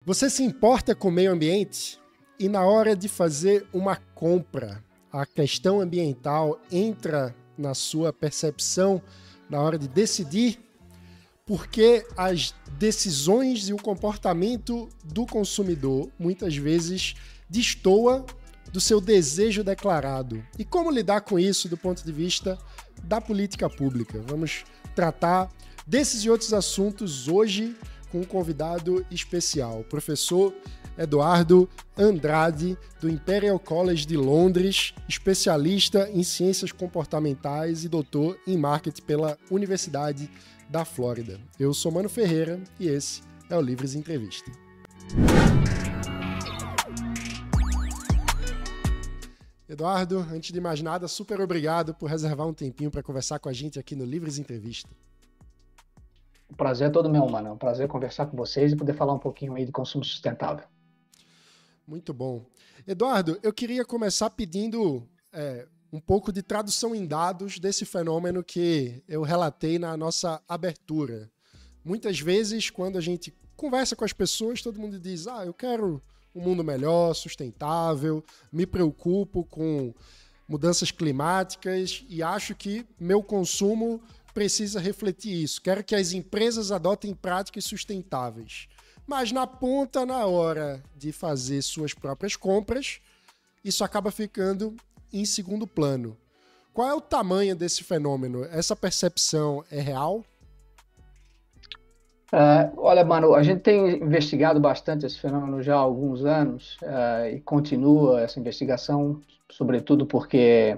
Você se importa com o meio ambiente? E na hora de fazer uma compra, a questão ambiental entra na sua percepção na hora de decidir? Porque as decisões e o comportamento do consumidor muitas vezes destoa do seu desejo declarado. E como lidar com isso do ponto de vista da política pública? Vamos tratar desses e outros assuntos hoje com um convidado especial, o professor Eduardo Andrade, do Imperial College de Londres, especialista em ciências comportamentais e doutor em marketing pela Universidade da Flórida. Eu sou Mano Ferreira e esse é o Livres Entrevista. Eduardo, antes de mais nada, super obrigado por reservar um tempinho para conversar com a gente aqui no Livres Entrevista. O prazer é todo meu, mano. É um prazer conversar com vocês e poder falar um pouquinho aí de consumo sustentável. Muito bom. Eduardo, eu queria começar pedindo um pouco de tradução em dados desse fenômeno que eu relatei na nossa abertura. Muitas vezes, quando a gente conversa com as pessoas, todo mundo diz, eu quero um mundo melhor, sustentável, me preocupo com mudanças climáticas e acho que meu consumo precisa refletir isso. Quero que as empresas adotem práticas sustentáveis. Mas na ponta, na hora de fazer suas próprias compras, isso acaba ficando em segundo plano. Qual é o tamanho desse fenômeno? Essa percepção é real? Olha, mano, a gente tem investigado bastante esse fenômeno já há alguns anos e continua essa investigação, sobretudo porque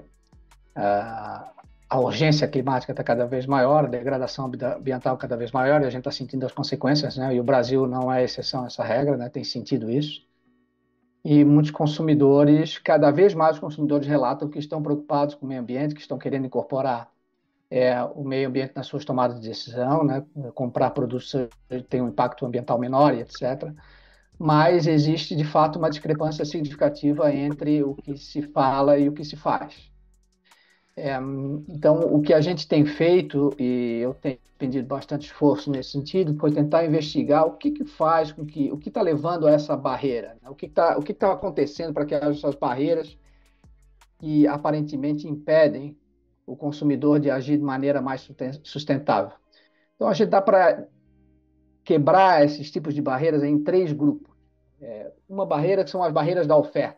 a urgência climática está cada vez maior, a degradação ambiental cada vez maior, e a gente está sentindo as consequências, né? E o Brasil não é exceção a essa regra, né? Tem sentido isso. E muitos consumidores, cada vez mais os consumidores relatam que estão preocupados com o meio ambiente, que estão querendo incorporar o meio ambiente nas suas tomadas de decisão, né? Comprar produtos que têm um impacto ambiental menor, etc. Mas existe, de fato, uma discrepância significativa entre o que se fala e o que se faz. Então, o que a gente tem feito, e eu tenho pendido bastante esforço nesse sentido, foi tentar investigar o que faz com que, o que está levando a essa barreira, né? O que está acontecendo para que haja essas barreiras que aparentemente impedem o consumidor de agir de maneira mais sustentável. Então, a gente dá para quebrar esses tipos de barreiras em três grupos. Uma barreira que são as barreiras da oferta.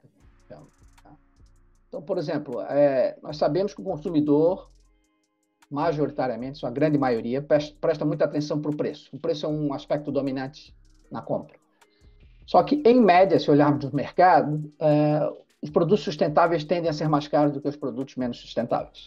Então, por exemplo, nós sabemos que o consumidor, majoritariamente, sua grande maioria, presta muita atenção para o preço. O preço é um aspecto dominante na compra. Só que, em média, se olharmos no mercado, os produtos sustentáveis tendem a ser mais caros do que os produtos menos sustentáveis.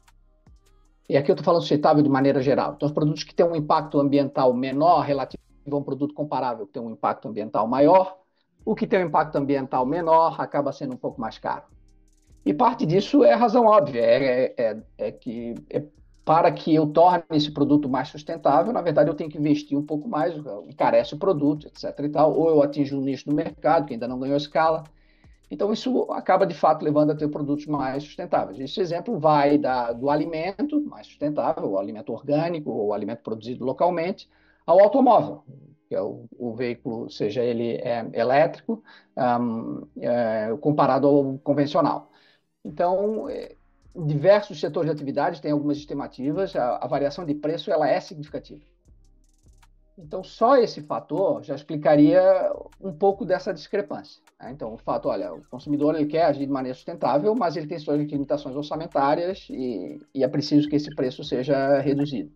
E aqui eu estou falando sustentável de maneira geral. Então, os produtos que têm um impacto ambiental menor relativo a um produto comparável que tem um impacto ambiental maior, o que tem um impacto ambiental menor acaba sendo um pouco mais caro. E parte disso é razão óbvia, que para que eu torne esse produto mais sustentável, na verdade eu tenho que investir um pouco mais, encarece o produto, etc. e tal, ou eu atinjo um nicho no mercado que ainda não ganhou escala. Então isso acaba de fato levando a ter produtos mais sustentáveis. Esse exemplo vai do alimento mais sustentável, o alimento orgânico, ou o alimento produzido localmente, ao automóvel, que é o veículo, seja ele elétrico, comparado ao convencional. Então, em diversos setores de atividade, tem algumas estimativas, a variação de preço ela é significativa. Então, só esse fator já explicaria um pouco dessa discrepância, né? Então, o fato, olha, o consumidor ele quer agir de maneira sustentável, mas ele tem suas limitações orçamentárias e é preciso que esse preço seja reduzido.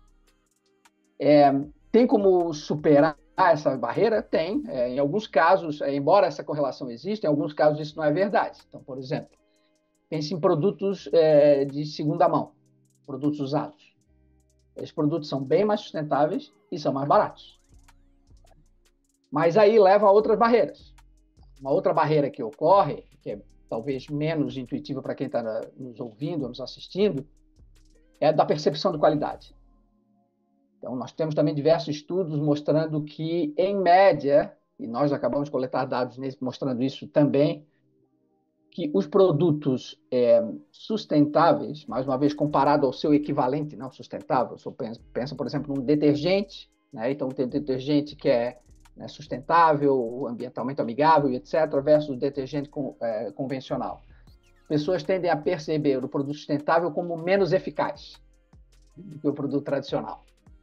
Tem como superar essa barreira? Tem. Em alguns casos, embora essa correlação exista, em alguns casos isso não é verdade. Então, por exemplo, pense em produtos de segunda mão, produtos usados. Esses produtos são bem mais sustentáveis e são mais baratos. Mas aí leva a outras barreiras. Uma outra barreira que ocorre, que é talvez menos intuitiva para quem está nos ouvindo, nos assistindo, é da percepção de qualidade. Então, nós temos também diversos estudos mostrando que, em média, e nós acabamos de coletar dados mostrando isso também, que os produtos sustentáveis, mais uma vez comparado ao seu equivalente não sustentável, você pensa, por exemplo, num detergente, né? Então tem detergente que é né, sustentável, ambientalmente amigável, etc., versus detergente convencional. Pessoas tendem a perceber o produto sustentável como menos eficaz do que o produto tradicional.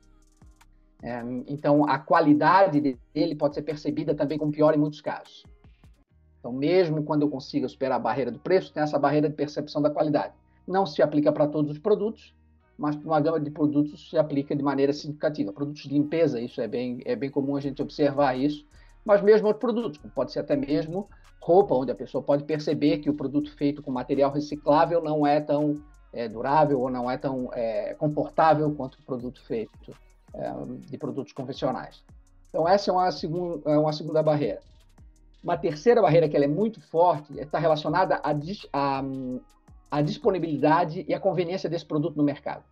Então, a qualidade dele pode ser percebida também como pior em muitos casos. Então, mesmo quando eu consiga superar a barreira do preço, tem essa barreira de percepção da qualidade. Não se aplica para todos os produtos, mas para uma gama de produtos se aplica de maneira significativa. Produtos de limpeza, isso é bem comum a gente observar isso, mas mesmo outros produtos, como pode ser até mesmo roupa, onde a pessoa pode perceber que o produto feito com material reciclável não é tão durável ou não é tão confortável quanto o produto feito de produtos convencionais. Então, essa é uma segunda barreira. Uma terceira barreira, que ela é muito forte, está relacionada à disponibilidade e à conveniência desse produto no mercado.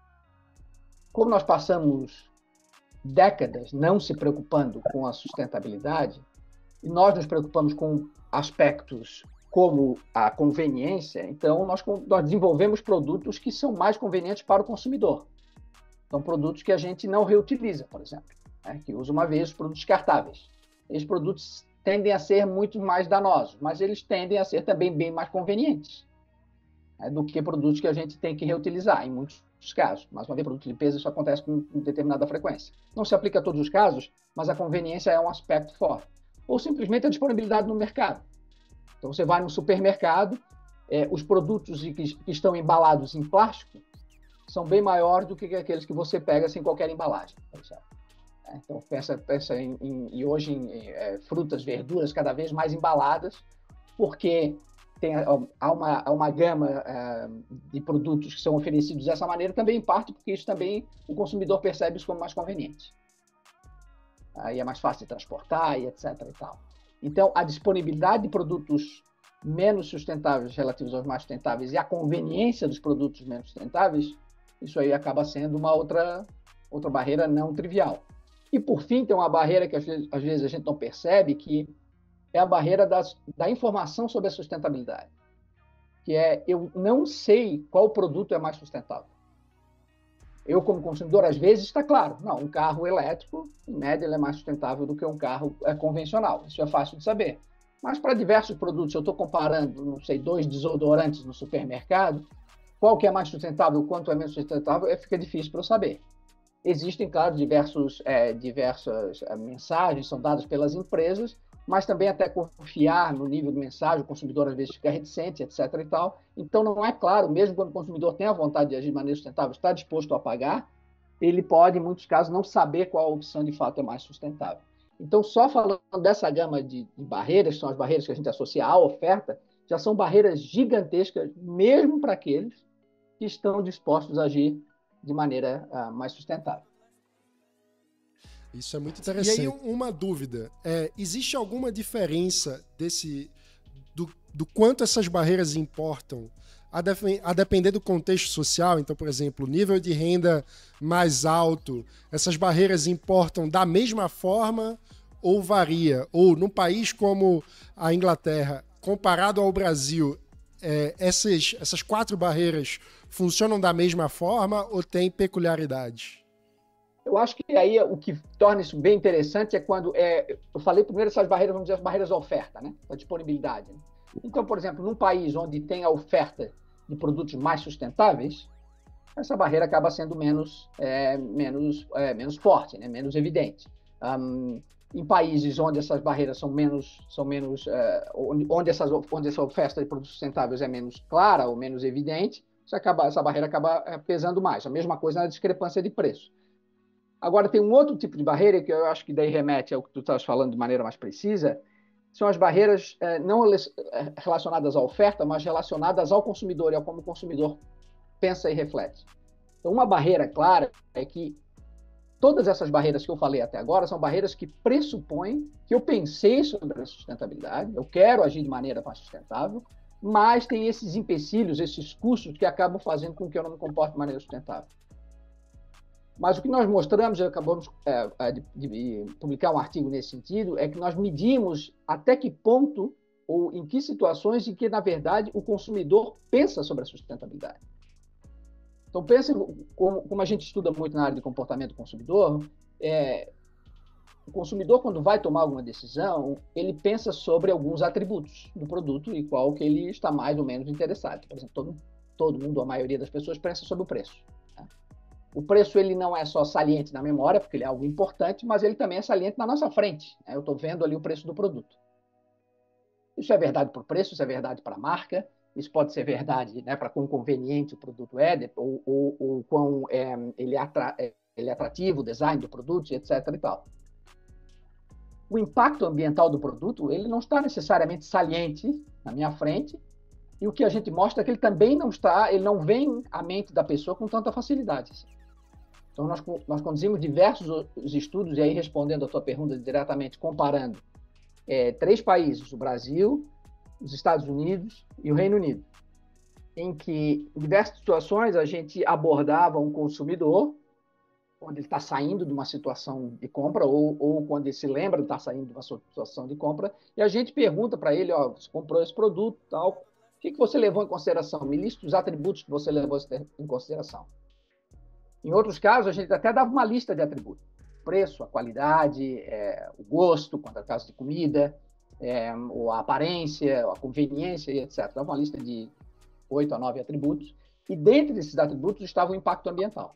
Como nós passamos décadas não se preocupando com a sustentabilidade, e nós nos preocupamos com aspectos como a conveniência, então nós desenvolvemos produtos que são mais convenientes para o consumidor. São produtos que a gente não reutiliza, por exemplo, que usa uma vez, os produtos descartáveis. Esses produtos tendem a ser muito mais danosos, mas eles tendem a ser também bem mais convenientes do que produtos que a gente tem que reutilizar, em muitos casos. Mais uma vez, produto de limpeza, isso acontece com determinada frequência. Não se aplica a todos os casos, mas a conveniência é um aspecto forte. Ou simplesmente a disponibilidade no mercado. Então, você vai no supermercado, os produtos que estão embalados em plástico são bem maiores do que aqueles que você pega sem qualquer embalagem, por exemplo. Então, pensa hoje em frutas, verduras cada vez mais embaladas, porque há uma gama de produtos que são oferecidos dessa maneira, também em parte porque isso também o consumidor percebe isso como mais conveniente. Aí é mais fácil de transportar e etc. e tal. Então, a disponibilidade de produtos menos sustentáveis relativos aos mais sustentáveis e a conveniência dos produtos menos sustentáveis, isso aí acaba sendo uma outra barreira não trivial. E, por fim, tem uma barreira que às vezes a gente não percebe, que é a barreira da informação sobre a sustentabilidade, que eu não sei qual produto é mais sustentável. Eu, como consumidor, às vezes está claro, não, um carro elétrico, em média, ele é mais sustentável do que um carro convencional, isso é fácil de saber. Mas para diversos produtos, eu estou comparando, não sei, 2 desodorantes no supermercado, qual que é mais sustentável, quanto é menos sustentável, fica difícil para eu saber. Existem, claro, diversas mensagens são dadas pelas empresas, mas também até confiar no nível de mensagem, o consumidor às vezes fica reticente, etc. e tal. Então, não é claro, mesmo quando o consumidor tem a vontade de agir de maneira sustentável, está disposto a pagar, ele pode, em muitos casos, não saber qual a opção de fato é mais sustentável. Então, só falando dessa gama de barreiras, que são as barreiras que a gente associa à oferta, já são barreiras gigantescas, mesmo para aqueles que estão dispostos a agir de maneira mais sustentável. Isso é muito interessante. E aí, uma dúvida. Existe alguma diferença do quanto essas barreiras importam a depender do contexto social? Então, por exemplo, nível de renda mais alto, essas barreiras importam da mesma forma ou varia? Ou num país como a Inglaterra, comparado ao Brasil, essas 4 barreiras funcionam da mesma forma ou tem peculiaridades? Eu acho que aí o que torna isso bem interessante é quando eu falei primeiro essas barreiras, vamos dizer, as barreiras da oferta, né? Da disponibilidade. Então, por exemplo, num país onde tem a oferta de produtos mais sustentáveis, essa barreira acaba sendo menos forte, né? Menos evidente. Em países onde essas barreiras onde essa oferta de produtos sustentáveis é menos clara ou menos evidente, essa barreira acaba pesando mais. A mesma coisa na discrepância de preço. Agora, tem um outro tipo de barreira que eu acho que daí remete ao que tu estás falando de maneira mais precisa, são as barreiras não relacionadas à oferta, mas relacionadas ao consumidor e ao como o consumidor pensa e reflete. Então, uma barreira clara é que todas essas barreiras que eu falei até agora são barreiras que pressupõem que eu pensei sobre a sustentabilidade, eu quero agir de maneira mais sustentável, mas tem esses empecilhos, esses custos que acabam fazendo com que eu não me comporte de maneira sustentável. Mas o que nós mostramos, acabamos de publicar um artigo nesse sentido, é que nós medimos até que ponto ou em que situações em que, na verdade, o consumidor pensa sobre a sustentabilidade. Então, pense como a gente estuda muito na área de comportamento do consumidor, o consumidor, quando vai tomar alguma decisão, ele pensa sobre alguns atributos do produto e qual que ele está mais ou menos interessado. Por exemplo, todo mundo, a maioria das pessoas, pensa sobre o preço. Né? O preço ele não é só saliente na memória, porque ele é algo importante, mas ele também é saliente na nossa frente. Né? Eu estou vendo ali o preço do produto. Isso é verdade para o preço, isso é verdade para a marca, isso pode ser verdade, né, para quão conveniente o produto é, ou quão ele é atrativo, o design do produto, etc. e tal. O impacto ambiental do produto ele não está necessariamente saliente na minha frente, e o que a gente mostra é que ele também não está, ele não vem à mente da pessoa com tanta facilidade. Então, nós conduzimos diversos estudos, e aí respondendo a tua pergunta diretamente, comparando 3 países, o Brasil, os Estados Unidos e o Reino Unido, em que, em diversas situações, a gente abordava um consumidor, quando ele está saindo de uma situação de compra, ou quando ele se lembra de estar saindo de uma situação de compra, e a gente pergunta para ele, você comprou esse produto, tal, o que você levou em consideração? Me lista os atributos que você levou em consideração. Em outros casos, a gente até dava uma lista de atributos. O preço, a qualidade, o gosto, quando é o caso de comida, ou a aparência, a conveniência, etc. Dava uma lista de 8 a 9 atributos, e dentro desses atributos estava o impacto ambiental.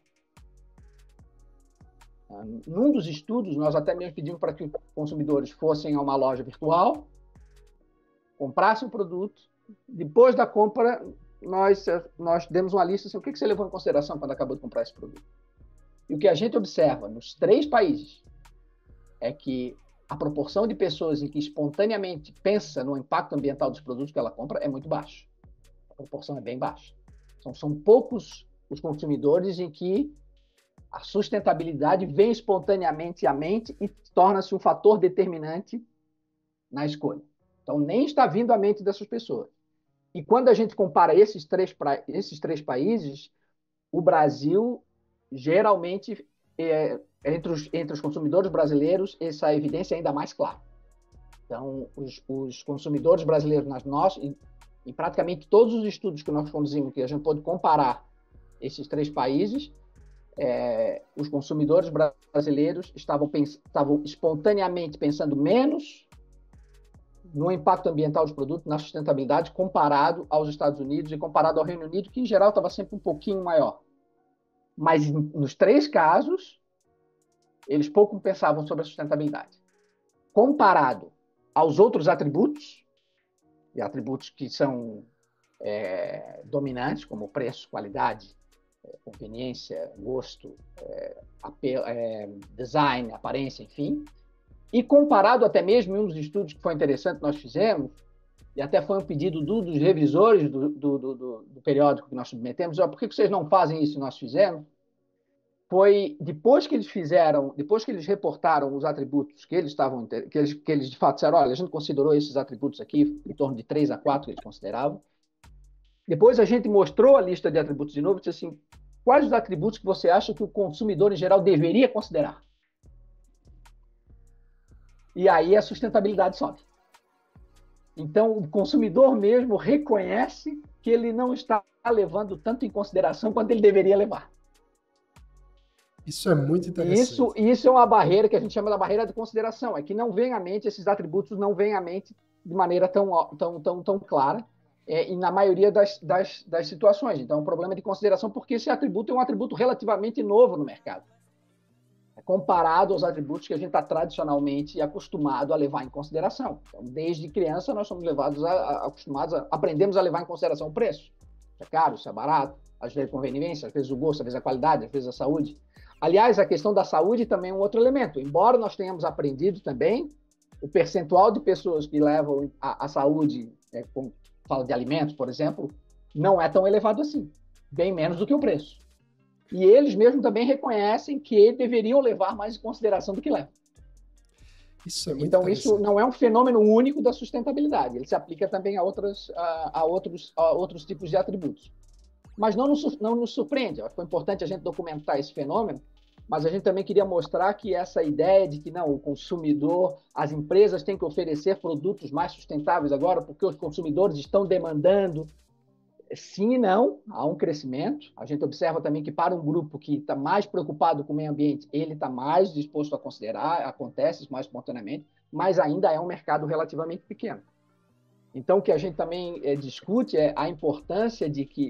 Num dos estudos, nós até mesmo pedimos para que os consumidores fossem a uma loja virtual, comprassem o produto, depois da compra, nós demos uma lista assim, o que você levou em consideração quando acabou de comprar esse produto. E o que a gente observa nos 3 países é que a proporção de pessoas em que espontaneamente pensa no impacto ambiental dos produtos que ela compra é muito baixa. A proporção é bem baixa. São poucos os consumidores em que a sustentabilidade vem espontaneamente à mente e torna-se um fator determinante na escolha. Então, nem está vindo à mente dessas pessoas. E quando a gente compara esses três países, o Brasil, geralmente, entre os consumidores brasileiros, essa evidência é ainda mais clara. Então, os consumidores brasileiros, em praticamente todos os estudos que nós conduzimos, que a gente pôde comparar esses 3 países, os consumidores brasileiros estavam espontaneamente pensando menos no impacto ambiental dos produtos, na sustentabilidade, comparado aos Estados Unidos e comparado ao Reino Unido, que em geral estava sempre um pouquinho maior. Mas nos 3 casos, eles pouco pensavam sobre a sustentabilidade. Comparado aos outros atributos, e atributos que são dominantes, como preço, qualidade, conveniência, gosto, design, aparência, enfim, e comparado até mesmo em um dos estudos que foi interessante que nós fizemos, e até foi um pedido dos revisores do periódico que nós submetemos, por que vocês não fazem isso e nós fizemos? Foi depois que eles reportaram os atributos que eles de fato disseram, olha, a gente considerou esses atributos aqui, em torno de 3 a 4 que eles consideravam. Depois a gente mostrou a lista de atributos de novo e disse assim, quais os atributos que você acha que o consumidor em geral deveria considerar? E aí a sustentabilidade sobe. Então, o consumidor mesmo reconhece que ele não está levando tanto em consideração quanto ele deveria levar. Isso é muito interessante. Isso é uma barreira que a gente chama da barreira de consideração, é que não vem à mente, esses atributos não vêm à mente de maneira tão clara, e na maioria das situações. Então, é um problema de consideração, porque esse atributo é um atributo relativamente novo no mercado, comparado aos atributos que a gente está tradicionalmente acostumado a levar em consideração. Então, desde criança, nós somos aprendemos a levar em consideração o preço. Se é caro, se é barato, às vezes a conveniência, às vezes o gosto, às vezes a qualidade, às vezes a saúde. Aliás, a questão da saúde também é um outro elemento. Embora nós tenhamos aprendido também, o percentual de pessoas que levam a saúde, como fala de alimentos, por exemplo, não é tão elevado assim. Bem menos do que o preço. E eles mesmos também reconhecem que deveriam levar mais em consideração do que levam. Isso é muito Então, isso não é um fenômeno único da sustentabilidade. Ele se aplica também a outros tipos de atributos. Mas não nos surpreende. Foi importante a gente documentar esse fenômeno, mas a gente também queria mostrar que essa ideia de que não, o consumidor, as empresas têm que oferecer produtos mais sustentáveis agora, porque os consumidores estão demandando sim e não, há um crescimento. A gente observa também que para um grupo que está mais preocupado com o meio ambiente, ele está mais disposto a considerar, acontece mais espontaneamente, mas ainda é um mercado relativamente pequeno. Então, o que a gente também discute é a importância de que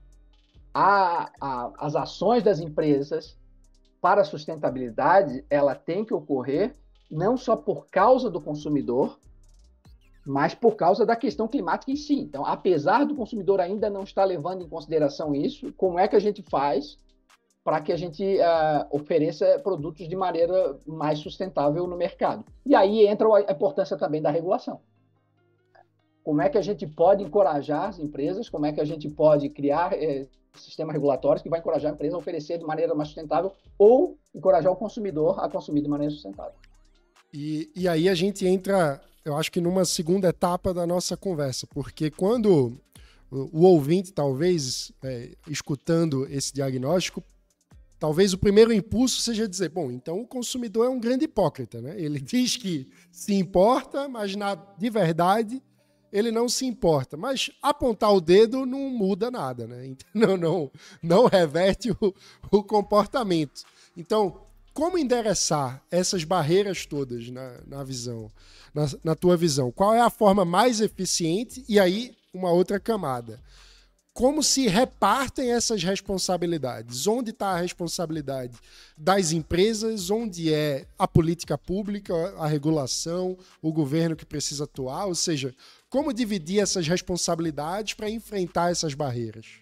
as ações das empresas para a sustentabilidade, ela tem que ocorrer não só por causa do consumidor, mas por causa da questão climática em si. Então, apesar do consumidor ainda não estar levando em consideração isso, como é que a gente faz para que a gente ofereça produtos de maneira mais sustentável no mercado? E aí entra a importância também da regulação. Como é que a gente pode encorajar as empresas, como é que a gente pode criar sistemas regulatórios que vai encorajar a empresa a oferecer de maneira mais sustentável ou encorajar o consumidor a consumir de maneira sustentável. E aí a gente entra, eu acho que numa segunda etapa da nossa conversa, porque quando o ouvinte, talvez, escutando esse diagnóstico, talvez o primeiro impulso seja dizer, bom, então o consumidor é um grande hipócrita, né? Ele diz que se importa, mas de verdade ele não se importa. Mas apontar o dedo não muda nada, né? Então, não reverte o comportamento. Então, como endereçar essas barreiras todas na visão, na tua visão? Qual é a forma mais eficiente? E aí, uma outra camada. Como se repartem essas responsabilidades? Onde está a responsabilidade das empresas? Onde é a política pública, a regulação, o governo que precisa atuar? Ou seja, como dividir essas responsabilidades para enfrentar essas barreiras?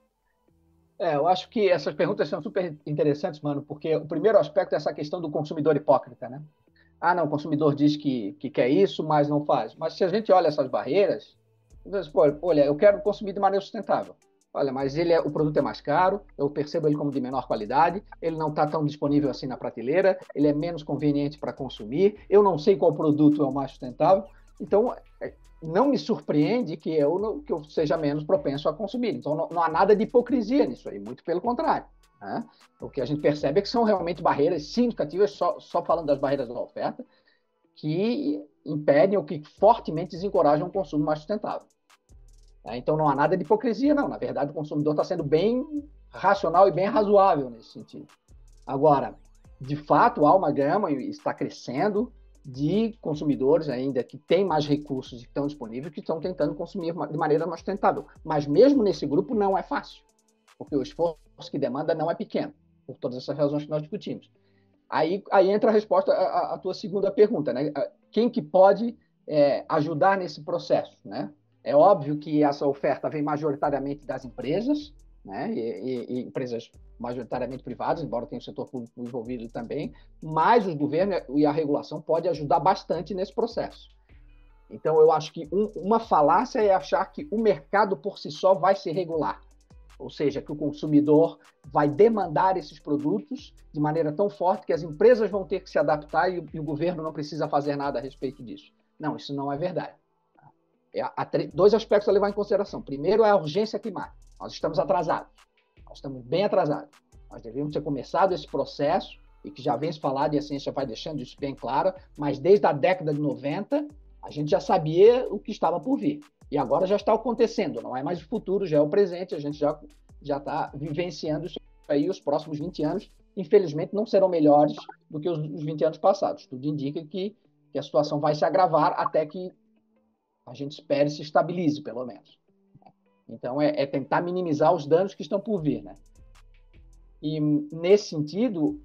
Eu acho que essas perguntas são super interessantes, mano, porque o primeiro aspecto é essa questão do consumidor hipócrita, né? Ah, não, o consumidor diz que quer isso, mas não faz. Mas se a gente olha essas barreiras, olha, eu quero consumir de maneira sustentável. Olha, mas o produto é mais caro, eu percebo ele como de menor qualidade, ele não está tão disponível assim na prateleira, ele é menos conveniente para consumir, eu não sei qual produto é o mais sustentável, então não me surpreende que eu seja menos propenso a consumir. Então não há nada de hipocrisia nisso aí, muito pelo contrário. Né? O que a gente percebe é que são realmente barreiras significativas, só falando das barreiras da oferta, que impedem ou que fortemente desencorajam um consumo mais sustentável. Então não há nada de hipocrisia, não. Na verdade, o consumidor está sendo bem racional e bem razoável nesse sentido. Agora, de fato, há uma gama e está crescendo de consumidores ainda que têm mais recursos e estão disponíveis, que estão tentando consumir de maneira mais sustentável. Mas mesmo nesse grupo não é fácil, porque o esforço que demanda não é pequeno, por todas essas razões que nós discutimos. Aí entra a resposta à tua segunda pergunta, né? Quem que pode ajudar nesse processo, né? É óbvio que essa oferta vem majoritariamente das empresas, né? E empresas majoritariamente privadas, embora tenha o setor público envolvido também, mas o governo e a regulação podem ajudar bastante nesse processo. Então, eu acho que uma falácia é achar que o mercado por si só vai se regular, ou seja, que o consumidor vai demandar esses produtos de maneira tão forte que as empresas vão ter que se adaptar e o governo não precisa fazer nada a respeito disso. Não, isso não é verdade. Há dois aspectos a levar em consideração. Primeiro é a urgência climática. Nós estamos atrasados. Nós estamos bem atrasados. Nós deveríamos ter começado esse processo, e que já vem se falado, e a ciência vai deixando isso bem claro, mas desde a década de 90, a gente já sabia o que estava por vir. E agora já está acontecendo. Não é mais o futuro, já é o presente. A gente já está vivenciando isso aí. Os próximos 20 anos, infelizmente, não serão melhores do que os 20 anos passados. Tudo indica que a situação vai se agravar até que a gente espere se estabilize, pelo menos. Então, é tentar minimizar os danos que estão por vir, né? E, nesse sentido,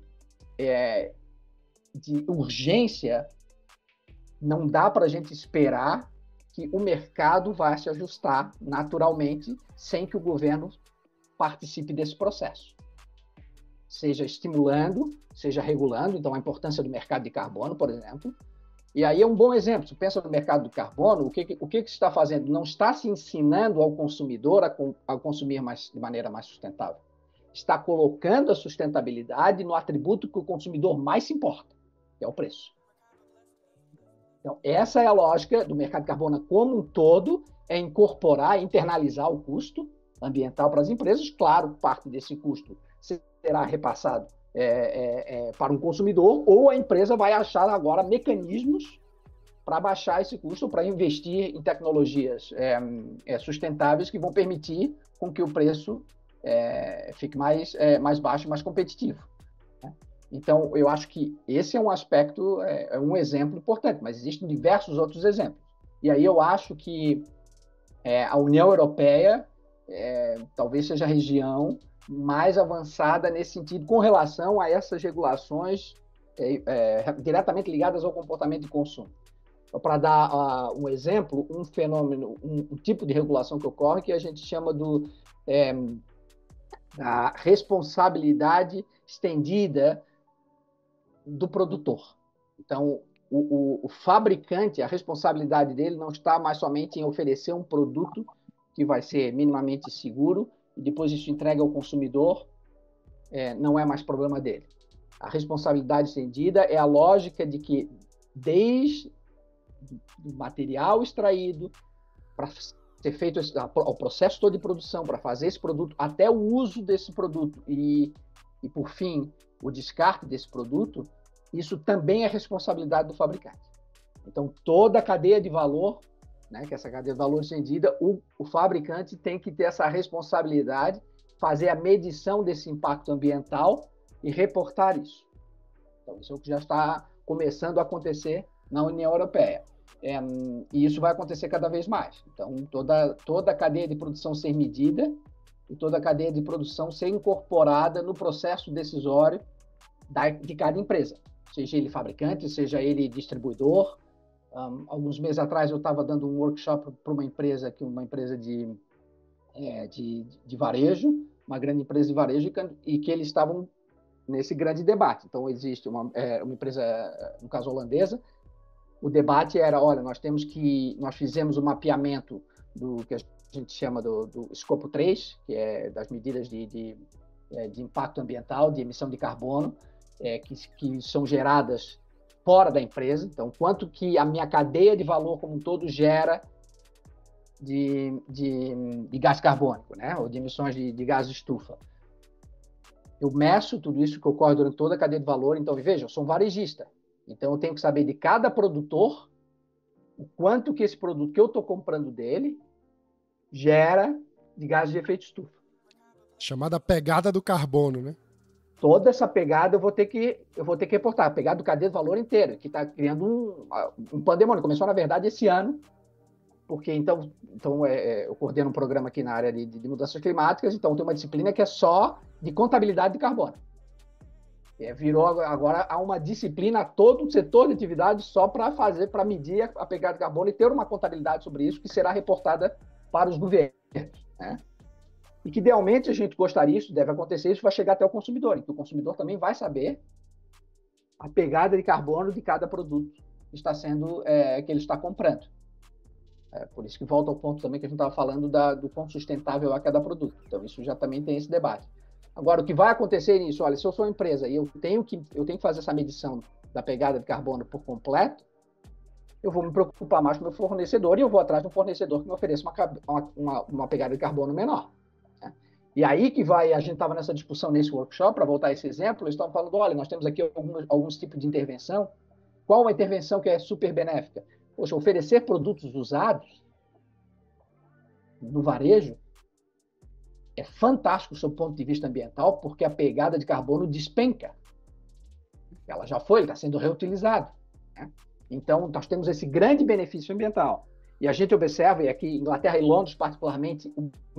de urgência, não dá para a gente esperar que o mercado vai se ajustar naturalmente sem que o governo participe desse processo. Seja estimulando, seja regulando. Então, a importância do mercado de carbono, por exemplo. E aí é um bom exemplo. Se pensa no mercado do carbono, o que se está fazendo? Não está se ensinando ao consumidor a consumir de maneira mais sustentável. Está colocando a sustentabilidade no atributo que o consumidor mais se importa, que é o preço. Então, essa é a lógica do mercado de carbono como um todo, é incorporar, internalizar o custo ambiental para as empresas. Claro, parte desse custo será repassado para um consumidor, ou a empresa vai achar agora mecanismos para baixar esse custo, para investir em tecnologias sustentáveis que vão permitir com que o preço fique mais baixo e mais competitivo. Né? Então, eu acho que esse é um aspecto, um exemplo importante, mas existem diversos outros exemplos. E aí eu acho que a União Europeia talvez seja a região mais avançada nesse sentido, com relação a essas regulações diretamente ligadas ao comportamento de consumo. Então, para dar um exemplo, um fenômeno, um tipo de regulação que ocorre, que a gente chama da responsabilidade estendida do produtor. Então, o fabricante, a responsabilidade dele não está mais somente em oferecer um produto que vai ser minimamente seguro e depois isso entrega ao consumidor, não é mais problema dele. A responsabilidade estendida é a lógica de que, desde o material extraído, para ser feito o processo todo de produção, para fazer esse produto, até o uso desse produto e, por fim, o descarte desse produto, isso também é responsabilidade do fabricante. Então, toda a cadeia de valor, né, que é essa cadeia de valor estendida, o fabricante tem que ter essa responsabilidade, fazer a medição desse impacto ambiental e reportar isso. Então, isso é o que já está começando a acontecer na União Europeia. E isso vai acontecer cada vez mais. Então, toda a cadeia de produção ser medida e toda a cadeia de produção ser incorporada no processo decisório de cada empresa, seja ele fabricante, seja ele distribuidor. Alguns meses atrás eu estava dando um workshop para uma empresa de varejo, uma grande empresa de varejo, e que eles estavam nesse grande debate. Então, existe uma empresa, no caso holandesa. O debate era, olha, nós fizemos o mapeamento do que a gente chama do escopo 3, que é das medidas de impacto ambiental, de emissão de carbono, que são geradas fora da empresa. Então, quanto que a minha cadeia de valor como um todo gera de gás carbônico, né? Ou de emissões de gás de estufa. Eu meço tudo isso que ocorre durante toda a cadeia de valor. Então, veja, eu sou um varejista. Então, eu tenho que saber de cada produtor o quanto que esse produto que eu estou comprando dele gera de gás de efeito estufa. Chamada pegada do carbono, né? Toda essa pegada eu vou ter que reportar. A pegada do cadeia de valor inteiro, que está criando um pandemônio. Começou, na verdade, esse ano, porque então eu coordeno um programa aqui na área de mudanças climáticas, então tem uma disciplina que é só de contabilidade de carbono. Virou agora há uma disciplina, todo o setor de atividade só para medir a pegada de carbono e ter uma contabilidade sobre isso que será reportada para os governos, né? E que idealmente a gente gostaria, isso deve acontecer, isso vai chegar até o consumidor, então o consumidor também vai saber a pegada de carbono de cada produto que ele está comprando. Por isso que volta ao ponto também que a gente estava falando do quão sustentável é cada produto. Então isso já também tem esse debate. Agora, o que vai acontecer nisso? Olha, se eu sou uma empresa e eu tenho que fazer essa medição da pegada de carbono por completo, eu vou me preocupar mais com o meu fornecedor e eu vou atrás de um fornecedor que me ofereça uma pegada de carbono menor. Né? E aí que a gente estava nessa discussão nesse workshop, para voltar a esse exemplo, eles estavam falando, olha, nós temos aqui alguns tipos de intervenção. Qual uma intervenção que é super benéfica? Poxa, oferecer produtos usados no varejo é fantástico do seu ponto de vista ambiental, porque a pegada de carbono despenca. Ela já foi, está sendo reutilizada. Né? Então, nós temos esse grande benefício ambiental. E a gente observa, e aqui em Inglaterra e Londres, particularmente,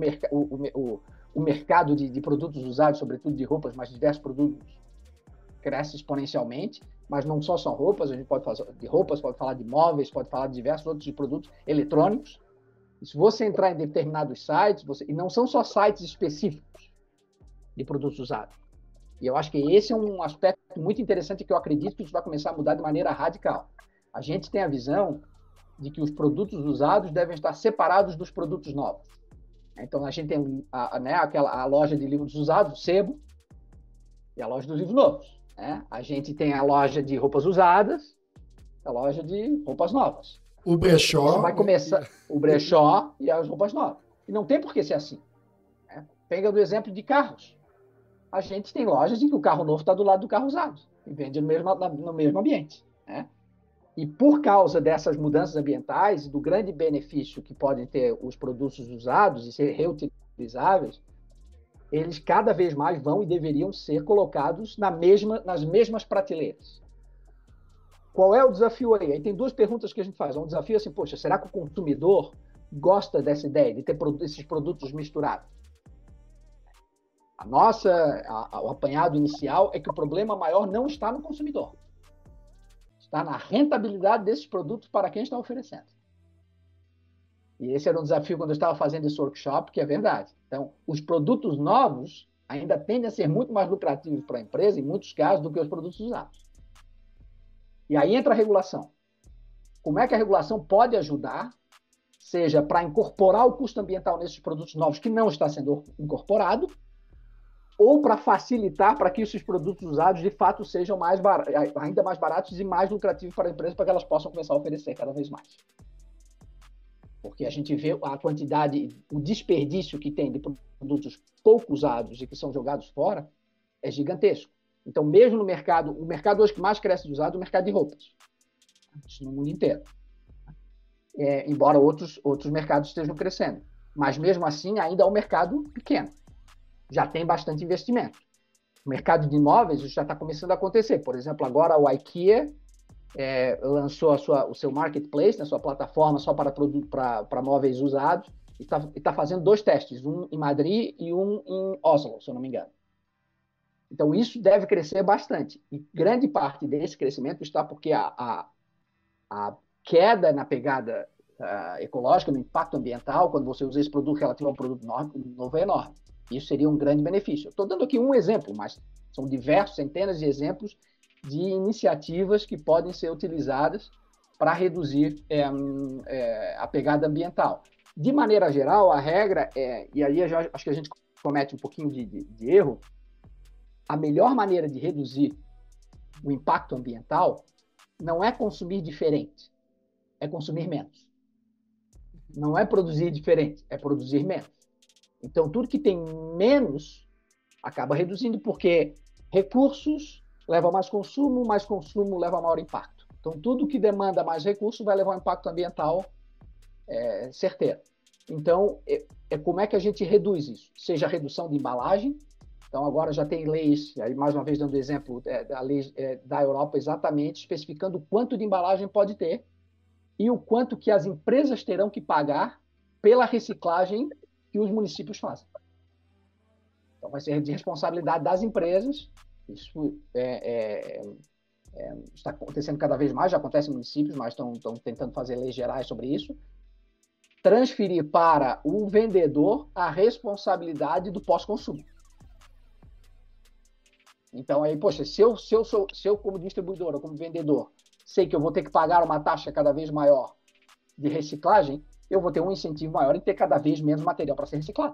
o mercado de produtos usados, sobretudo de roupas, mas diversos produtos, cresce exponencialmente, mas não só são roupas, a gente pode falar de roupas, pode falar de móveis, pode falar de diversos outros produtos eletrônicos. E se você entrar em determinados sites, e não são só sites específicos de produtos usados. E eu acho que esse é um aspecto muito interessante que eu acredito que isso vai começar a mudar de maneira radical. A gente tem a visão de que os produtos usados devem estar separados dos produtos novos. Então, a gente tem a loja de livros usados, o sebo, e a loja dos livros novos. Né? A gente tem a loja de roupas usadas, a loja de roupas novas. O brechó. Vai começar o brechó e as roupas novas. E não tem por que ser assim. Né? Pega do exemplo de carros. A gente tem lojas em que o carro novo está do lado do carro usado e vende no mesmo ambiente. Né? E por causa dessas mudanças ambientais e do grande benefício que podem ter os produtos usados e ser reutilizados reutilizáveis, eles cada vez mais vão e deveriam ser colocados nas mesmas prateleiras. Qual é o desafio aí? Aí tem duas perguntas que a gente faz. Um desafio é assim, poxa, será que o consumidor gosta dessa ideia de ter esses produtos misturados? O apanhado inicial é que o problema maior não está no consumidor. Está na rentabilidade desses produtos para quem está oferecendo. E esse era um desafio quando eu estava fazendo esse workshop, que é verdade. Então, os produtos novos ainda tendem a ser muito mais lucrativos para a empresa, em muitos casos, do que os produtos usados. E aí entra a regulação. Como é que a regulação pode ajudar, seja para incorporar o custo ambiental nesses produtos novos que não está sendo incorporado, ou para facilitar para que esses produtos usados, de fato, sejam ainda mais baratos e mais lucrativos para a empresa, para que elas possam começar a oferecer cada vez mais. Porque a gente vê a quantidade, o desperdício que tem de produtos pouco usados e que são jogados fora é gigantesco. Então, mesmo no mercado, o mercado hoje que mais cresce de usado é o mercado de roupas. Isso no mundo inteiro. Embora outros mercados estejam crescendo. Mas, mesmo assim, ainda é um mercado pequeno. Já tem bastante investimento. O mercado de imóveis já está começando a acontecer. Por exemplo, agora o IKEA lançou o seu marketplace, né, sua plataforma só para móveis usados, e está fazendo 2 testes, um em Madrid e um em Oslo, se eu não me engano. Então, isso deve crescer bastante. E grande parte desse crescimento está porque a queda na pegada ecológica, no impacto ambiental, quando você usa esse produto relativo a um produto novo, é enorme. Isso seria um grande benefício. Estou dando aqui um exemplo, mas são diversos, centenas de exemplos de iniciativas que podem ser utilizadas para reduzir a pegada ambiental. De maneira geral, a regra e aí acho que a gente comete um pouquinho de erro, a melhor maneira de reduzir o impacto ambiental não é consumir diferente, é consumir menos. Não é produzir diferente, é produzir menos. Então, tudo que tem menos acaba reduzindo, porque recursos leva a mais consumo leva a maior impacto. Então, tudo que demanda mais recursos vai levar a um impacto ambiental certeiro. Então, como é que a gente reduz isso? Seja a redução de embalagem. Então, agora já tem leis, aí mais uma vez dando exemplo da lei da Europa, exatamente especificando o quanto de embalagem pode ter e o quanto que as empresas terão que pagar pela reciclagem que os municípios fazem. Então, vai ser de responsabilidade das empresas. Isso está acontecendo cada vez mais, já acontece em municípios, mas estão tentando fazer leis gerais sobre isso. Transferir para o vendedor a responsabilidade do pós-consumo. Então, aí, poxa, se eu como distribuidor ou como vendedor, sei que eu vou ter que pagar uma taxa cada vez maior de reciclagem, eu vou ter um incentivo maior em ter cada vez menos material para ser reciclado.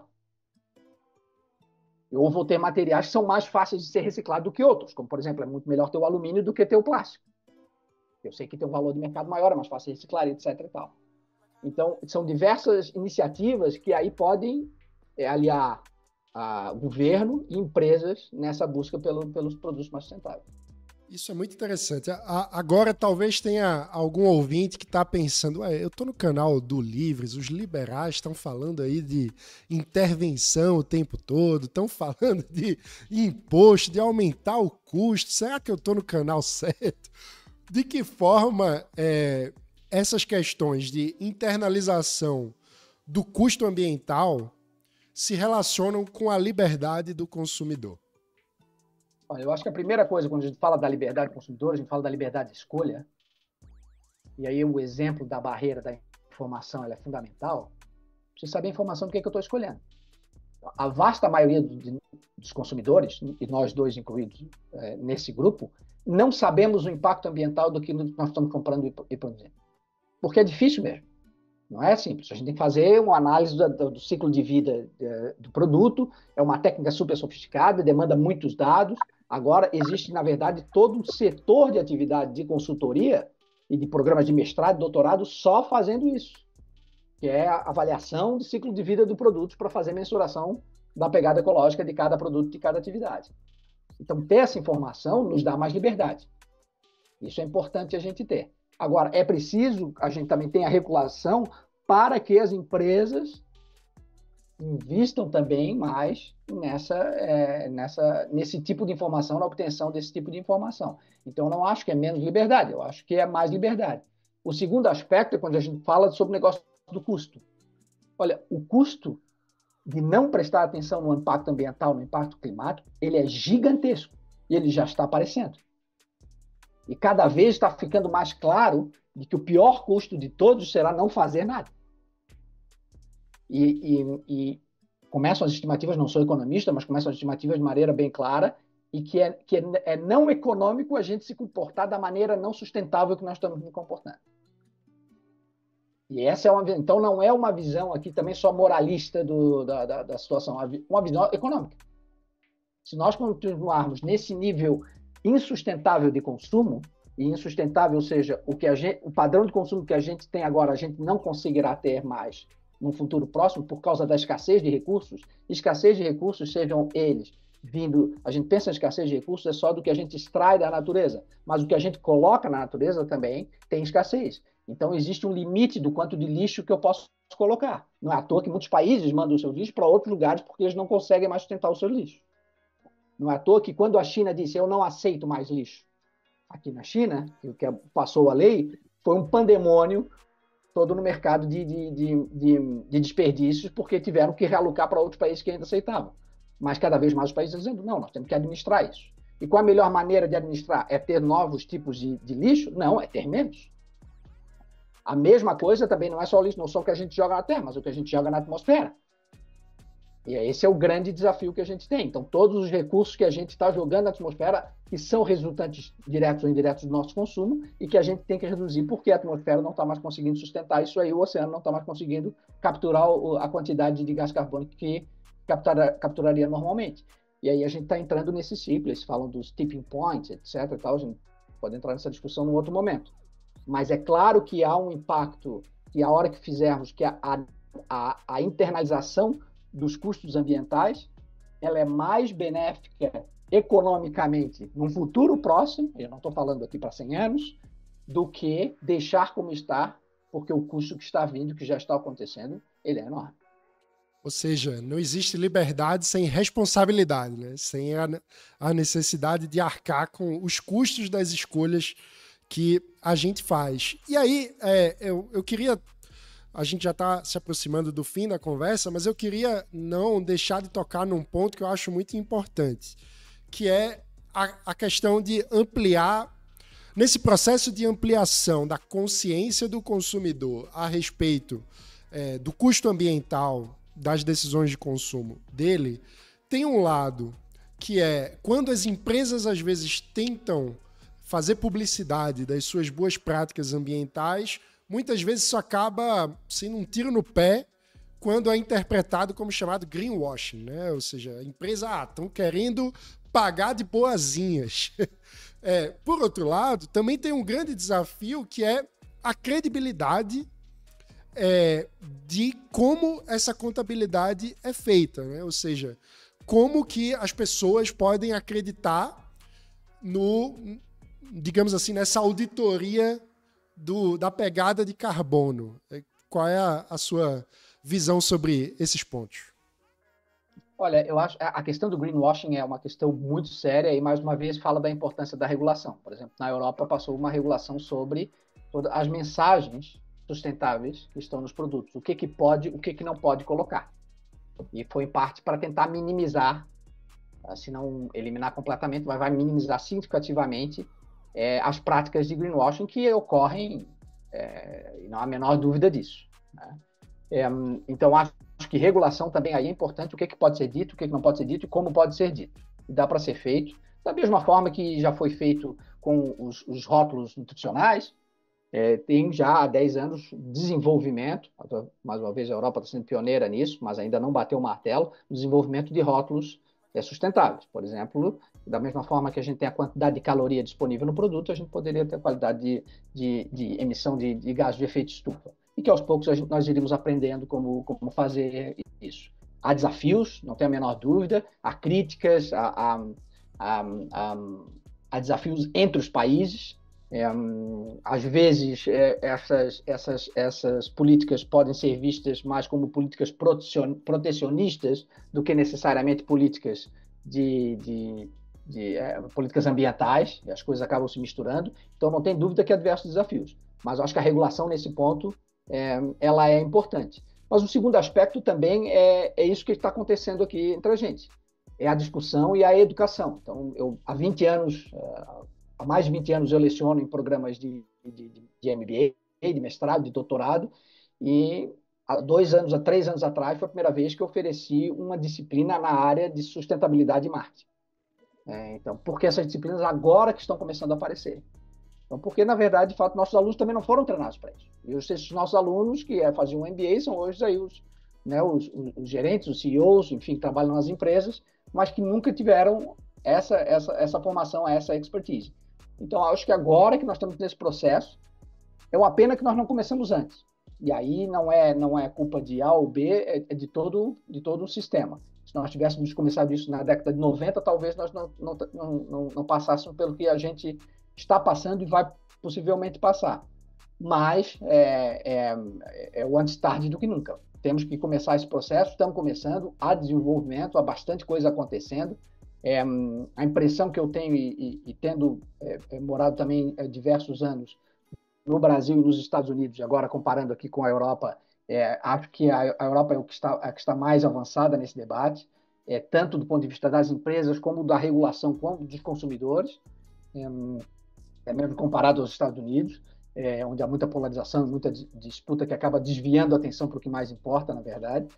Ou vou ter materiais que são mais fáceis de ser reciclados do que outros, como, por exemplo, é muito melhor ter o alumínio do que ter o plástico. Eu sei que tem um valor de mercado maior, é mais fácil de reciclar, etc. e tal. Então, são diversas iniciativas que aí podem aliar governo e empresas nessa busca pelos produtos mais sustentáveis. Isso é muito interessante. Agora talvez tenha algum ouvinte que está pensando, eu estou no canal do Livres, os liberais estão falando aí de intervenção o tempo todo, estão falando de imposto, de aumentar o custo, será que eu estou no canal certo? De que forma essas questões de internalização do custo ambiental se relacionam com a liberdade do consumidor? Olha, eu acho que a primeira coisa, quando a gente fala da liberdade do consumidor, a gente fala da liberdade de escolha. E aí o exemplo da barreira da informação ela é fundamental. Preciso saber a informação do que eu estou escolhendo. A vasta maioria dos consumidores, e nós dois incluídos nesse grupo, não sabemos o impacto ambiental do que nós estamos comprando e produzindo. Porque é difícil mesmo. Não é simples. A gente tem que fazer uma análise do ciclo de vida do produto. É uma técnica super sofisticada, demanda muitos dados. Agora, existe, na verdade, todo um setor de atividade de consultoria e de programas de mestrado e doutorado só fazendo isso, que é a avaliação do ciclo de vida do produto para fazer mensuração da pegada ecológica de cada produto, de cada atividade. Então, ter essa informação nos dá mais liberdade. Isso é importante a gente ter. Agora, é preciso, a gente também tem a regulação para que as empresas invistam também mais nesse tipo de informação, na obtenção desse tipo de informação. Então, eu não acho que é menos liberdade, eu acho que é mais liberdade. O segundo aspecto é quando a gente fala sobre o negócio do custo. Olha, o custo de não prestar atenção no impacto ambiental, no impacto climático, ele é gigantesco e ele já está aparecendo. E cada vez está ficando mais claro de que o pior custo de todos será não fazer nada. E começam as estimativas, não sou economista, mas começam as estimativas de maneira bem clara, e que é não econômico a gente se comportar da maneira não sustentável que nós estamos nos comportando. E essa então não é uma visão aqui também só moralista da situação, uma visão econômica. Se nós continuarmos nesse nível insustentável de consumo, e insustentável, ou seja, o padrão de consumo que a gente tem agora, a gente não conseguirá ter mais num futuro próximo por causa da escassez de recursos, sejam eles vindo, a gente pensa em escassez de recursos, é só do que a gente extrai da natureza, mas o que a gente coloca na natureza também tem escassez. Então, existe um limite do quanto de lixo que eu posso colocar. Não é à toa que muitos países mandam o seu lixo para outros lugares porque eles não conseguem mais sustentar o seu lixo. Não é à toa que quando a China disse eu não aceito mais lixo, aqui na China, que passou a lei, foi um pandemônio todo no mercado de desperdícios, porque tiveram que realocar para outros países que ainda aceitavam. Mas cada vez mais os países dizendo, não, nós temos que administrar isso. E qual a melhor maneira de administrar? É ter novos tipos de lixo? Não, é ter menos. A mesma coisa também não é só o lixo, não só o que a gente joga na terra, mas o que a gente joga na atmosfera. E esse é o grande desafio que a gente tem. Então, todos os recursos que a gente está jogando na atmosfera, que são resultantes diretos ou indiretos do nosso consumo, e que a gente tem que reduzir, porque a atmosfera não está mais conseguindo sustentar isso aí, o oceano não está mais conseguindo capturar a quantidade de gás carbônico que capturaria normalmente. E aí a gente está entrando nesse ciclo, eles falam dos tipping points, etc. E tal, a gente pode entrar nessa discussão num outro momento. Mas é claro que há um impacto, que a hora que fizermos, que a internalização dos custos ambientais, ela é mais benéfica economicamente num futuro próximo, eu não estou falando aqui para 100 anos, do que deixar como está, porque o custo que está vindo, que já está acontecendo, ele é enorme. Ou seja, não existe liberdade sem responsabilidade, né? Sem a necessidade de arcar com os custos das escolhas que a gente faz. E aí, eu queria... A gente já está se aproximando do fim da conversa, mas eu queria não deixar de tocar num ponto que eu acho muito importante, que é a questão de ampliar, nesse processo de ampliação da consciência do consumidor a respeito do custo ambiental das decisões de consumo dele, tem um lado que é quando as empresas às vezes tentam fazer publicidade das suas boas práticas ambientais, muitas vezes isso acaba sendo um tiro no pé quando é interpretado como chamado greenwashing, né? Ou seja, a empresa estão querendo pagar de boazinhas. Por outro lado, também tem um grande desafio que é a credibilidade de como essa contabilidade é feita, né? Ou seja, como que as pessoas podem acreditar digamos assim, nessa auditoria da pegada de carbono. Qual é a sua visão sobre esses pontos? Olha, eu acho que a questão do greenwashing é uma questão muito séria e, mais uma vez, fala da importância da regulação. Por exemplo, na Europa passou uma regulação sobre todas as mensagens sustentáveis que estão nos produtos. O que pode, o que não pode colocar. E foi, em parte, para tentar minimizar, se não eliminar completamente, mas vai minimizar significativamente as práticas de greenwashing que ocorrem, e não há a menor dúvida disso, né? Então, acho que regulação também aí é importante, o que pode ser dito, o que não pode ser dito e como pode ser dito. E dá para ser feito, da mesma forma que já foi feito com os rótulos nutricionais, tem já há 10 anos desenvolvimento, mais uma vez a Europa está sendo pioneira nisso, mas ainda não bateu o martelo, o desenvolvimento de rótulos sustentáveis. Por exemplo, da mesma forma que a gente tem a quantidade de caloria disponível no produto, a gente poderia ter a qualidade de emissão de gás de efeito estufa. E que aos poucos nós iríamos aprendendo como fazer isso. Há desafios, não tem a menor dúvida, há críticas, há desafios entre os países, Às vezes, essas políticas podem ser vistas mais como políticas protecionistas do que necessariamente políticas políticas ambientais, e as coisas acabam se misturando. Então, não tem dúvida que há diversos desafios. Mas eu acho que a regulação, nesse ponto, ela é importante. Mas o segundo aspecto também é isso que está acontecendo aqui entre a gente. É a discussão e a educação. Então, há 20 anos... Há mais de 20 anos eu leciono em programas de MBA, de mestrado, de doutorado, e há 3 anos atrás foi a primeira vez que eu ofereci uma disciplina na área de sustentabilidade e marketing. Então, porque essas disciplinas agora que estão começando a aparecer. Então, porque, na verdade, de fato, nossos alunos também não foram treinados para isso. E esses nossos alunos que faziam um MBA são hoje aí os gerentes, os CEOs, enfim, que trabalham nas empresas, mas que nunca tiveram essa formação, essa expertise. Então, acho que agora que nós estamos nesse processo, é uma pena que nós não começamos antes. E aí não é culpa de A ou B, é de todo o sistema. Se nós tivéssemos começado isso na década de 90, talvez nós não passássemos pelo que a gente está passando e vai possivelmente passar. Mas o antes tarde do que nunca. Temos que começar esse processo, estamos começando, há desenvolvimento, há bastante coisa acontecendo. A impressão que eu tenho, e tendo morado também diversos anos no Brasil e nos Estados Unidos, e agora comparando aqui com a Europa, acho que a Europa é a que está mais avançada nesse debate, tanto do ponto de vista das empresas, como da regulação, como dos consumidores, mesmo comparado aos Estados Unidos, onde há muita polarização, muita disputa que acaba desviando a atenção para o que mais importa, na verdade.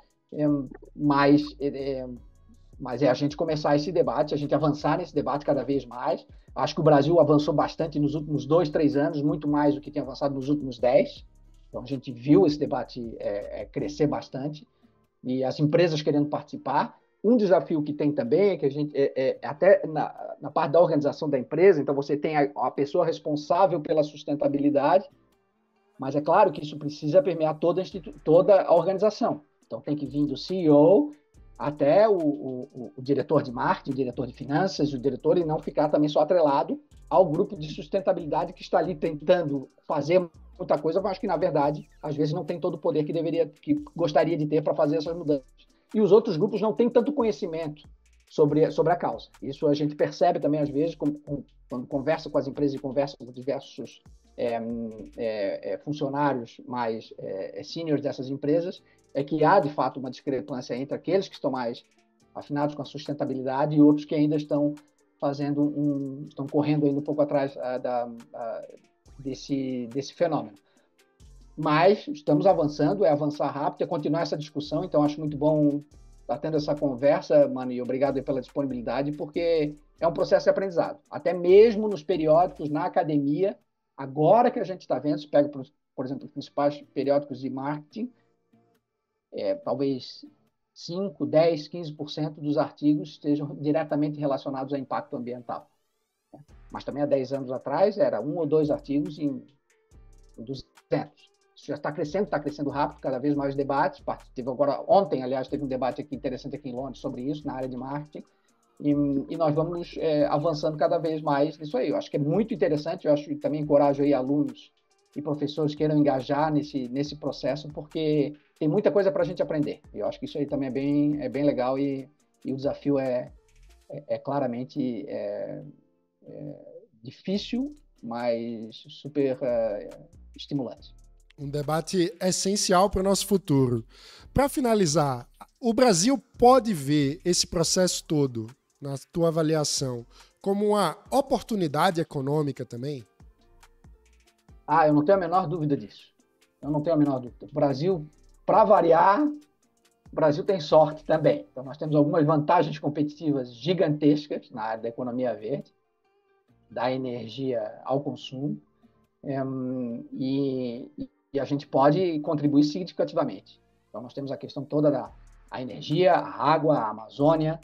Mas é a gente começar esse debate, a gente avançar nesse debate cada vez mais. Acho que o Brasil avançou bastante nos últimos 2, 3 anos, muito mais do que tem avançado nos últimos 10. Então, a gente viu esse debate crescer bastante e as empresas querendo participar. Um desafio que tem também é que a gente, até na parte da organização da empresa, então você tem a pessoa responsável pela sustentabilidade, mas é claro que isso precisa permear toda a organização. Então, tem que vir do CEO até o diretor de marketing, o diretor de finanças, o diretor, e não ficar também só atrelado ao grupo de sustentabilidade que está ali tentando fazer muita coisa, mas que, na verdade, às vezes não tem todo o poder que gostaria de ter para fazer essas mudanças. E os outros grupos não têm tanto conhecimento sobre a causa. Isso a gente percebe também, às vezes, quando conversa com as empresas e conversa com diversos funcionários mais seniors dessas empresas, é que há, de fato, uma discrepância entre aqueles que estão mais afinados com a sustentabilidade e outros que ainda estão correndo ainda um pouco atrás desse fenômeno. Mas estamos avançando, avançar rápido, continuar essa discussão, então acho muito bom estar tendo essa conversa, Mano, e obrigado pela disponibilidade, porque é um processo de aprendizado. Até mesmo nos periódicos, na academia, agora que a gente está vendo, se pega, por exemplo, os principais periódicos de marketing, talvez 5, 10, 15% dos artigos estejam diretamente relacionados a impacto ambiental. Mas também há 10 anos atrás era 1 ou 2 artigos em 200. Isso já está crescendo rápido, cada vez mais debates. Teve agora, ontem, aliás, teve um debate interessante aqui em Londres sobre isso, na área de marketing, e nós vamos avançando cada vez mais nisso aí. Eu acho que é muito interessante, eu acho que também encorajo aí alunos e professores queiram engajar nesse processo, porque tem muita coisa para a gente aprender. Eu acho que isso aí também é bem legal e o desafio é claramente difícil, mas super estimulante. Um debate essencial para o nosso futuro. Para finalizar, o Brasil pode ver esse processo todo, na tua avaliação, como uma oportunidade econômica também? Eu não tenho a menor dúvida disso. Eu não tenho a menor dúvida. O Brasil, para variar, o Brasil tem sorte também. Então, nós temos algumas vantagens competitivas gigantescas na área da economia verde, da energia ao consumo, e a gente pode contribuir significativamente. Então, nós temos a questão toda da energia, a água, a Amazônia,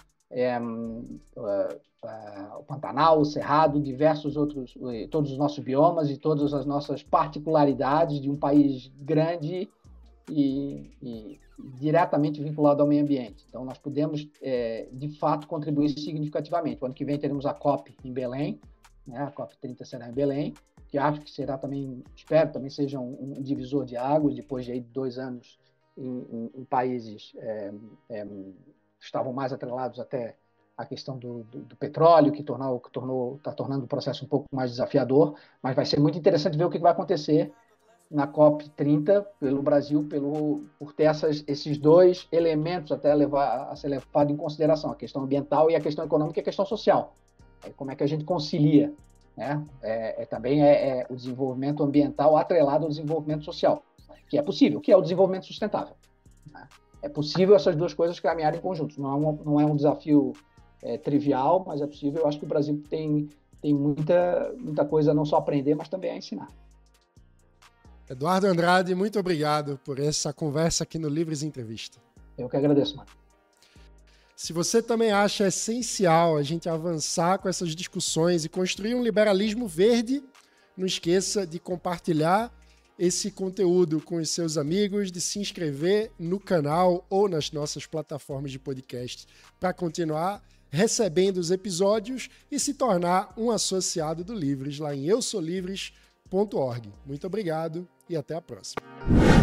o Pantanal, o Cerrado, diversos outros, todos os nossos biomas e todas as nossas particularidades de um país grande e diretamente vinculado ao meio ambiente. Então, nós podemos, de fato, contribuir significativamente. O ano que vem teremos a COP em Belém, né? A COP 30 será em Belém, que acho que será também, espero também seja um divisor de águas, depois de aí 2 anos em países estavam mais atrelados até à questão do petróleo, que está tornando o processo um pouco mais desafiador, mas vai ser muito interessante ver o que vai acontecer na COP30 pelo Brasil, por ter esses 2 elementos até a ser levado em consideração, a questão ambiental e a questão econômica e a questão social. Como é que a gente concilia, né? Também o desenvolvimento ambiental atrelado ao desenvolvimento social, que é possível, que é o desenvolvimento sustentável, né? É possível essas 2 coisas caminharem em conjunto. Não é um desafio trivial, mas é possível. Eu acho que o Brasil tem muita coisa a não só aprender, mas também a ensinar. Eduardo Andrade, muito obrigado por essa conversa aqui no Livres Entrevista. Eu que agradeço, mano. Se você também acha essencial a gente avançar com essas discussões e construir um liberalismo verde, não esqueça de compartilhar esse conteúdo com os seus amigos, de se inscrever no canal ou nas nossas plataformas de podcast para continuar recebendo os episódios e se tornar um associado do Livres lá em eusolivres.org. Muito obrigado e até a próxima.